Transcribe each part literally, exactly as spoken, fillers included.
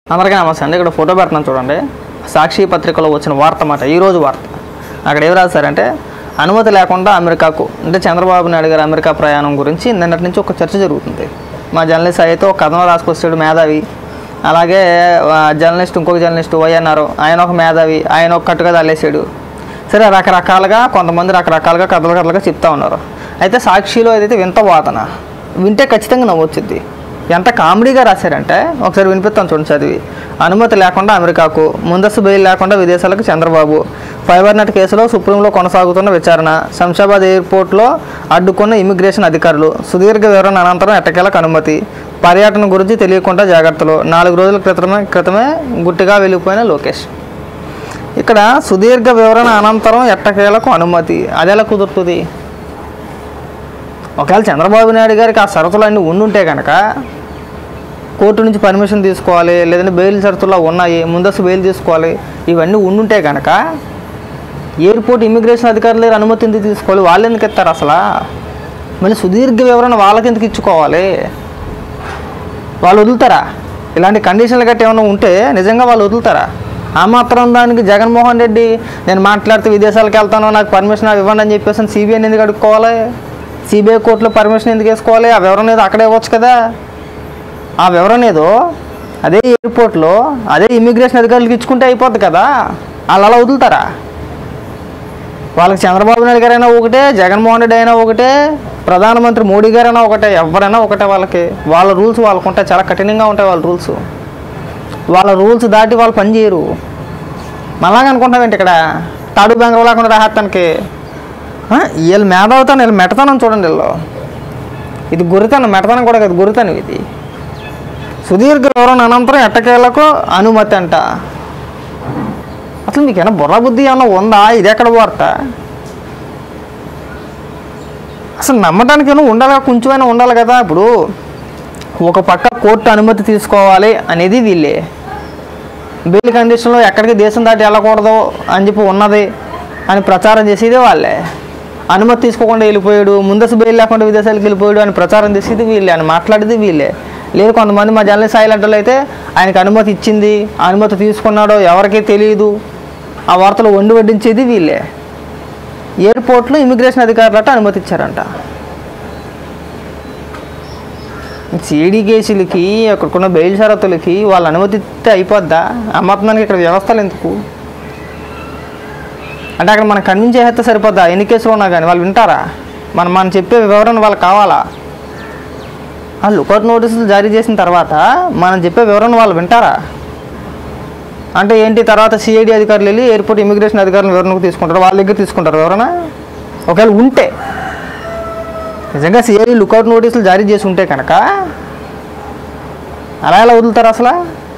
అందరికీ నమస్తే అండి. ఇక్కడ ఫోటో పెడుతున్నాను చూడండి. సాక్షి పత్రికలో వచ్చిన వార్త మాట, ఈరోజు వార్త. అక్కడ ఏం రాశారంటే, అనుమతి లేకుండా అమెరికాకు అంటే చంద్రబాబు నాయుడు గారి అమెరికా ప్రయాణం గురించి నిన్నటి నుంచి ఒక చర్చ జరుగుతుంది. మా జర్నలిస్ట్ అయితే ఒక కథనం రాసుకొచ్చాడు మేధావి, అలాగే జర్నలిస్ట్ ఇంకొక జర్నలిస్ట్ వైఎన్ఆర్ ఆయన ఒక మేధావి, ఆయన ఒక కట్టుగా తల్లేసాడు. సరే, రకరకాలుగా కొంతమంది రకరకాలుగా కథలు కథలుగా చెప్తా ఉన్నారు. అయితే సాక్షిలో ఏదైతే వింత వాదన వింటే ఖచ్చితంగా నవ్వొచ్చుద్ది. ఎంత కామెడీగా రాశారంటే ఒకసారి వినిపిస్తాను చూడండి చదివి. అనుమతి లేకుండా అమెరికాకు, ముందస్తు బెయిల్ లేకుండా విదేశాలకు చంద్రబాబు, ఫైబర్ నెట్ కేసులో సుప్రీంలో కొనసాగుతున్న విచారణ, శంషాబాద్ ఎయిర్పోర్ట్లో అడ్డుకున్న ఇమిగ్రేషన్ అధికారులు, సుదీర్ఘ వివరణ అనంతరం ఎట్టకేలకు అనుమతి, పర్యటన గురించి తెలియకుండా జాగ్రత్తలు, నాలుగు రోజుల క్రితమే క్రితమే గుట్టిగా వెళ్ళిపోయిన లోకేష్. ఇక్కడ సుదీర్ఘ వివరణ అనంతరం ఎట్టకేలకు అనుమతి, అదెలా కుదురుతుంది? ఒకవేళ చంద్రబాబు నాయుడు గారికి ఆ షరతులన్నీ ఉండుంటే కనుక కోర్టు నుంచి పర్మిషన్ తీసుకోవాలి, లేదంటే బెయిల్ షరతుల్లో ఉన్నాయి, ముందస్తు బెయిల్ తీసుకోవాలి, ఇవన్నీ ఉండుంటే కనుక ఎయిర్పోర్ట్ ఇమిగ్రేషన్ అధికారులు దగ్గర అనుమతి ఎందుకు తీసుకోవాలి? వాళ్ళు ఎందుకు ఇస్తారు అసలు? మళ్ళీ సుదీర్ఘ వివరణ వాళ్ళకి ఎందుకు ఇచ్చుకోవాలి? వాళ్ళు వదులుతారా? ఇలాంటి కండిషన్లు గట్టి ఏమైనా ఉంటే నిజంగా వాళ్ళు వదులుతారా? ఆ మాత్రం దానికి జగన్మోహన్ రెడ్డి నేను మాట్లాడితే విదేశాలకు వెళ్తాను, నాకు పర్మిషన్ ఇవ్వండి అని చెప్పేసి సిబిఐని ఎందుకు అడుక్కోవాలి? సిబిఐ కోర్టులో పర్మిషన్ ఎందుకు వేసుకోవాలి? ఆ వివరణ ఏదో అక్కడే ఇవ్వచ్చు కదా. ఆ వివరణ ఏదో అదే ఎయిర్పోర్ట్లో అదే ఇమిగ్రేషన్ అధికారులకు ఇచ్చుకుంటే అయిపోద్ది కదా. వాళ్ళు అలా వదులుతారా? వాళ్ళకి చంద్రబాబు నాయుడు గారైనా ఒకటే, జగన్మోహన్ రెడ్డి అయినా ఒకటే, ప్రధానమంత్రి మోడీ గారైనా ఒకటే, ఎవరైనా ఒకటే. వాళ్ళకి వాళ్ళ రూల్స్ వాళ్ళకు ఉంటాయి, చాలా కఠినంగా ఉంటాయి వాళ్ళ రూల్స్. వాళ్ళ రూల్స్ దాటి వాళ్ళు పనిచేయరు. మళ్ళాగా అనుకుంటామేంటి ఇక్కడ తాడు బెంగళూరు లేకుండా రాహత్తానికి? వీళ్ళు మేధావుతాను, వీళ్ళు మెట్టతనం చూడండి. వీళ్ళు ఇది గురితనం, మెట్టతనం కూడా కదా, గురితనం ఇది. సుదీర్ఘ వివరణ అనంతరం ఎట్టకేలకు అనుమతి అంట. అసలు మీకేమైనా బుర్ర బుద్ధి ఏమన్నా ఉందా? ఇది ఎక్కడ వార్త? అసలు నమ్మటానికి ఏమో ఉండాలి, కొంచెమైనా ఉండాలి కదా. ఇప్పుడు ఒక పక్క కోర్టు అనుమతి తీసుకోవాలి అనేది వీళ్ళే, బెయిల్ కండిషన్లో ఎక్కడికి దేశం దాటి వెళ్ళకూడదు అని చెప్పి ఉన్నది అని ప్రచారం చేసేది వాళ్ళే. అనుమతి తీసుకోకుండా వెళ్ళిపోయాడు, ముందస్తు బెయిల్ లేకుండా విదేశాలకు వెళ్ళిపోయాడు అని ప్రచారం చేసేది వీళ్ళే, అని మాట్లాడేది వీళ్ళే. లేదు, కొంతమంది మా జర్నలిస్ట్ సైలెంట్లు అయితే ఆయనకు అనుమతి ఇచ్చింది, అనుమతి తీసుకున్నాడో ఎవరికీ తెలియదు, ఆ వార్తలు వండి వడ్డించేది వీళ్ళే. ఎయిర్పోర్ట్లో ఇమిగ్రేషన్ అధికారులట అనుమతి ఇచ్చారంట. సిఐడి కేసులకి, అక్కడికున్న బెయిల్ షరతులకి వాళ్ళు అనుమతి ఇస్తే అయిపోద్దా? అమ్మత్నానికి ఇక్కడ వ్యవస్థలు ఎందుకు? అంటే అక్కడ మనం కన్విన్స్ చేస్తే సరిపోద్దా? ఎన్ని కేసులు ఉన్నా కానీ వాళ్ళు వింటారా? మనం మనం చెప్పే వివరణ వాళ్ళకి కావాలా? ఆ లుకౌట్ నోటీసులు జారీ చేసిన తర్వాత మనం చెప్పే వివరణ వాళ్ళు వింటారా? అంటే ఏంటి, తర్వాత సిఐడి అధికారులు వెళ్ళి ఎయిర్పోర్ట్ ఇమిగ్రేషన్ అధికారులు వివరణకు తీసుకుంటారు, వాళ్ళ దగ్గర తీసుకుంటారు వివరణ. ఒకవేళ ఉంటే నిజంగా సిఐడి లుకౌట్ నోటీసులు జారీ చేసి ఉంటే కనుక అలా ఎలా వదులుతారు అసలు?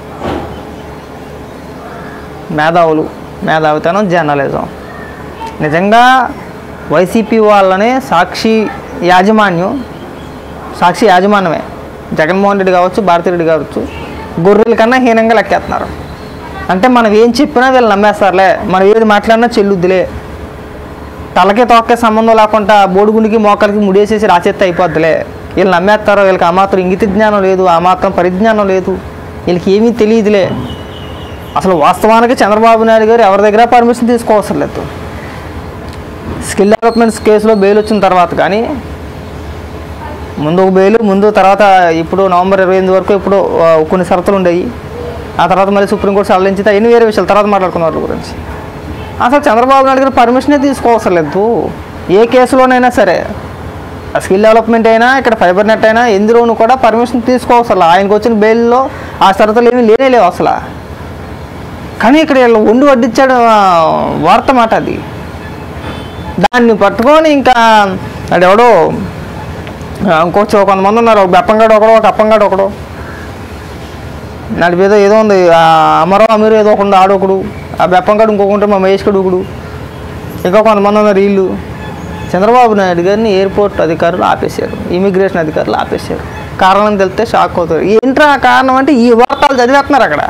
మేధావులు, మేధావితనం, జర్నలిజం. నిజంగా వైసీపీ వాళ్ళనే సాక్షి యాజమాన్యం, సాక్షి యాజమాన్యమే, జగన్మోహన్ రెడ్డి కావచ్చు, భారతిరెడ్డి కావచ్చు, గొర్రెల కన్నా హీనంగా లెక్కేస్తున్నారు. అంటే మనం ఏం చెప్పినా వీళ్ళు నమ్మేస్తారులే, మనం ఏది మాట్లాడినా చెల్లుద్దులే, తలకే తోకే సంబంధం లేకుండా బోడుగునికి మోకాలకి ముడేసేసి రాసేస్తే అయిపోద్దులే, వీళ్ళు నమ్మేస్తారు. వీళ్ళకి ఆ మాత్రం ఇంగిత జ్ఞానం లేదు, ఆ మాత్రం పరిజ్ఞానం లేదు, వీళ్ళకి ఏమీ తెలియదులే. అసలు వాస్తవానికి చంద్రబాబు నాయుడు గారు ఎవరి దగ్గర పర్మిషన్ తీసుకోవసరం లేదు. స్కిల్ డెవలప్మెంట్స్ కేసులో బెయిల్ వచ్చిన తర్వాత కానీ, ముందు ఒక బెయిల్, ముందు తర్వాత ఇప్పుడు నవంబర్ ఇరవై ఎనిమిది వరకు ఇప్పుడు కొన్ని షరతులు ఉండేవి. ఆ తర్వాత మళ్ళీ సుప్రీంకోర్టు సడలించితే అవన్నీ వేరే విషయాలు, తర్వాత మాట్లాడుకున్న వాటి గురించి. అసలు చంద్రబాబు నాయుడు గారు పర్మిషనే తీసుకోవసరం లేదు ఏ కేసులోనైనా సరే. స్కిల్ డెవలప్మెంట్ అయినా, ఇక్కడ ఫైబర్ నెట్ అయినా, ఎందులోనూ కూడా పర్మిషన్ తీసుకోవసరం. ఆయనకు వచ్చిన బెయిల్లో ఆ షరతులు ఏమీ లేనే లేవు అసలు. కానీ ఇక్కడ వీళ్ళు వండి వడ్డించాడు వార్త మాట అది. దాన్ని పట్టుకొని ఇంకా అడెవడో ఇంకో కొంతమంది ఉన్నారు, ఒక బెప్పంగాడు ఒకడు, ఒక అప్పంగాడు ఒకడు, నడిపేదో ఏదో ఉంది, అమరో అమీరు ఏదో ఒకడు ఆడొకడు, ఆ బెప్పంగాడు ఇంకొకటి మా మహేష్కడు ఒకడు, ఇంకా కొంతమంది ఉన్నారు. వీళ్ళు చంద్రబాబు నాయుడు గారిని ఎయిర్పోర్ట్ అధికారులు ఆపేశారు, ఇమిగ్రేషన్ అధికారులు ఆపేశారు. కారణం తెలిస్తే షాక్ అవుతారు. ఏంట్రా కారణం అంటే ఈ వార్తలు చదివేస్తున్నారు అక్కడ.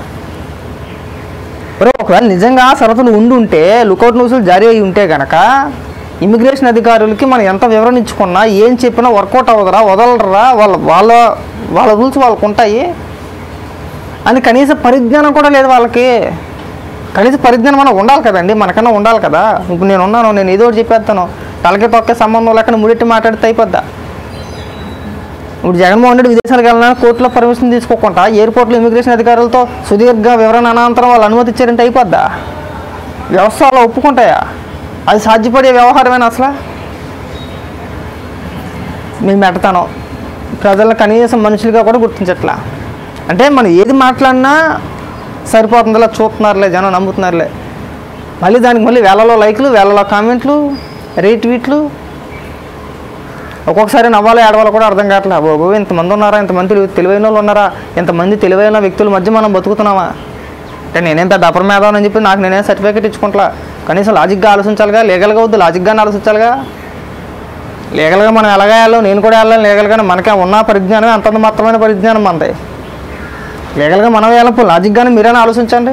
ఒకవేళ నిజంగా షరతులు ఉండి ఉంటే, లుకౌట్ నోటీసులు జారీ అయి ఉంటే కనుక ఇమిగ్రేషన్ అధికారులకి మనం ఎంత వివరణ ఇచ్చుకున్నా, ఏం చెప్పినా వర్కౌట్ అవ్వదురా, వదలరా, వాళ్ళ వాళ్ళ వాళ్ళ రూల్స్ వాళ్ళకు ఉంటాయి. అని కనీస పరిజ్ఞానం కూడా లేదు వాళ్ళకి. కనీస పరిజ్ఞానం మనం ఉండాలి కదండి, మనకన్నా ఉండాలి కదా. ఇప్పుడు నేను ఉన్నాను, నేను ఏదో ఒకటి చెప్పేస్తాను, తలకి తొక్కే సంబంధం లేకుండా ముడిట్టి మాట్లాడితే అయిపోద్దా. ఇప్పుడు జగన్మోహన్ రెడ్డి విదేశాలకు వెళ్ళినా కోర్టులో పర్మిషన్ తీసుకోకుండా ఎయిర్పోర్ట్లో ఇమిగ్రేషన్ అధికారులతో సుదీర్ఘ వివరణ అనంతరం వాళ్ళు అనుమతి ఇచ్చారంటే అయిపోద్దా. వ్యవస్థ అలా ఒప్పుకుంటాయా? అది సాధ్యపడే వ్యవహారమేనా అసలు? మేము పెడతాను ప్రజలను కనీసం మనుషులుగా కూడా గుర్తించట్లా. అంటే మనం ఏది మాట్లాడినా సరిపోతుందిలా, చూస్తున్నారులే జనం, నమ్ముతున్నారులే. మళ్ళీ దానికి మళ్ళీ వేలలో లైక్లు, వేలలో కామెంట్లు, రీట్వీట్లు. ఒక్కొక్కసారి నవ్వాలో ఏడవాలో కూడా అర్థం కావట్లే. బాబు ఇంతమంది ఉన్నారా, ఇంతమంది తెలివైన వాళ్ళు ఉన్నారా, ఇంతమంది తెలివైన వ్యక్తుల మధ్య మనం బతుకుతున్నామా? అంటే నేనేం పెద్ద అపర మేధావని అని చెప్పి నాకు నేనే సర్టిఫికేట్ ఇచ్చుకుంటా. కనీసం లాజిక్గా ఆలోచించాలిగా, లీగల్గా వద్దు, లాజిక్గానే ఆలోచించాలిగా. లీగల్గా మనం ఎలాగా వెళ్ళాలి, నేను కూడా వెళ్ళాలి లీగల్గానే. మనకే ఉన్న పరిజ్ఞానం అంతంత మాత్రమైన పరిజ్ఞానం మనది. లీగల్గా మనం వెళ్ళప్పుడు లాజిక్గానే మీరైనా ఆలోచించండి.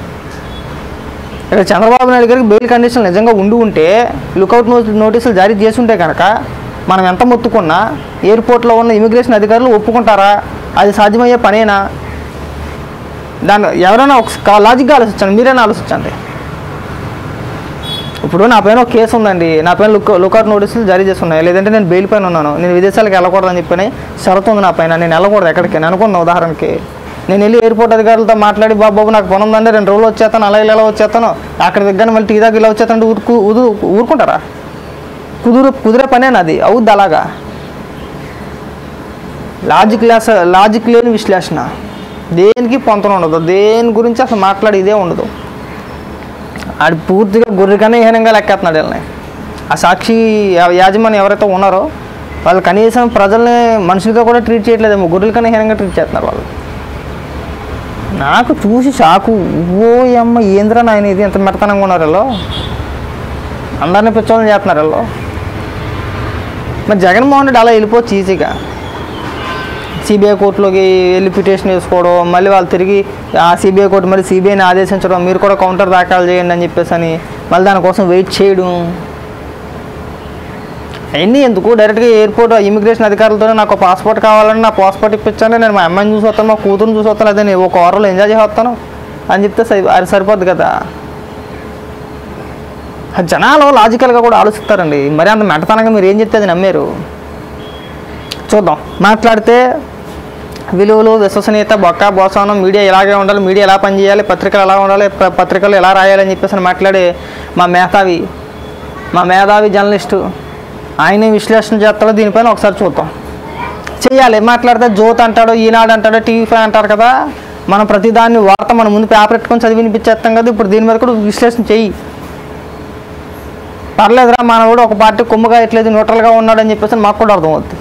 ఇక్కడ చంద్రబాబు నాయుడు గారికి బెయిల్ కండిషన్ నిజంగా ఉండి ఉంటే, లుకౌట్ నోటీసులు జారీ చేసి ఉంటే కనుక మనం ఎంత మొత్తుకున్నా ఎయిర్పోర్ట్లో ఉన్న ఇమిగ్రేషన్ అధికారులు ఒప్పుకుంటారా? అది సాధ్యమయ్యే పనేనా? దాన్ని ఎవరైనా ఒక లాజిక్గా ఆలోచించండి, మీరైనా ఆలోచించండి. ఇప్పుడు నా పైన ఒక కేసు ఉందండి, నా పైన లుక్ లుకౌట్ నోటీసులు జారీ చేస్తున్నాయి, లేదంటే నేను బెయిల్ పైన ఉన్నాను, నేను విదేశాలకు వెళ్ళకూడదని చెప్పని షరతు ఉంది నా పైన, నేను వెళ్ళకూడదు ఎక్కడికి. నేను అనుకున్న ఉదాహరణకి నేను వెళ్ళి ఎయిర్పోర్ట్ అధికారులతో మాట్లాడి, బాబు బాబు నాకు పని ఉందండి, రెండు రోజులు వచ్చేస్తాను, అలా ఇలా వచ్చేస్తాను, అక్కడ దగ్గర మళ్ళీ టీ దాకా ఇలా వచ్చేస్తాను ఊరుకు ఊరు ఊరుకుంటారా? కుదురు కుదిరే పనేనా అది? అవుద్ది అలాగా? లాజిక్ లేస లాజిక్ లేని విశ్లేషణ, దేనికి పొంతన ఉండదు, దేని గురించి అసలు మాట్లాడి ఇదే ఉండదు. ఆడు పూర్తిగా గొర్రెకనే హీనంగా లెక్కేస్తున్నాడు వీళ్ళని. ఆ సాక్షి యాజమాన్యం ఎవరైతే ఉన్నారో వాళ్ళు కనీసం ప్రజల్ని మనుషులుగా కూడా ట్రీట్ చేయట్లేదేమో, గొర్రెలకనే హీనంగా ట్రీట్ చేస్తున్నారు వాళ్ళు. నాకు చూసి షాకు, ఓ అమ్మ ఏంద్రా నాయన ఇది, ఎంత మెడతనంగా ఉన్నారు వీళ్ళు, అందరినీ పిచ్చోళ్ళని చేస్తున్నారు వీళ్ళు. మరి జగన్మోహన్ రెడ్డి అలా వెళ్ళిపోవచ్చు ఈజీగా, సిబిఐ కోర్టులోకి వెళ్ళి పిటిషన్ వేసుకోవడం, మళ్ళీ వాళ్ళు తిరిగి ఆ సిబిఐ కోర్టు మరి సిబిఐని ఆదేశించడం, మీరు కూడా కౌంటర్ దాఖలు చేయండి అని చెప్పేసి అని మళ్ళీ దానికోసం వెయిట్ చేయడం, అవన్నీ ఎందుకు? డైరెక్ట్గా ఎయిర్పోర్ట్ ఇమిగ్రేషన్ అధికారులతో నాకు పాస్పోర్ట్ కావాలని, నా పాస్పోర్ట్ ఇప్పించండి, నేను మా అమ్మాయిని చూసి వస్తాను, మా కూతురుని చూసి వస్తాను, అదే నేను ఒక వారంలో ఎంజాయ్ చేసి వస్తాను అని చెప్తే సరి అది సరిపోద్ది కదా. జనాలు లాజికల్గా కూడా ఆలోచిస్తారండి, మరి అంత మెట్టతనంగా మీరు ఏం చెప్తే అది నమ్మారు. చూద్దాం. మాట్లాడితే విలువలు, విశ్వసనీయత, బొక్క బోసానం, మీడియా ఇలాగే ఉండాలి, మీడియా ఎలా పనిచేయాలి, పత్రికలు ఎలా ఉండాలి, పత్రికలు ఎలా రాయాలి అని చెప్పేసి మాట్లాడి మా మేధావి మా మేధావి జర్నలిస్టు ఆయనే విశ్లేషణ చేస్తాడో దీనిపైన ఒకసారి చూద్దాం. చేయాలి. మాట్లాడితే జ్యోతి అంటాడు, ఈనాడు అంటాడు, టీవీ ఫైవ్ అంటారు కదా, మనం ప్రతిదాన్ని వార్త మన ముందు పేపర్ పెట్టుకొని చదివి వినిపించేస్తాం కదా, ఇప్పుడు దీని మీద కూడా విశ్లేషణ చెయ్యి. పర్లేదురా మనవాడు ఒక పార్టీ కొమ్ముగా ఎట్లేదు న్యూట్రల్గా ఉన్నాడని చెప్పేసి మాకు కూడా అర్థమవుతుంది.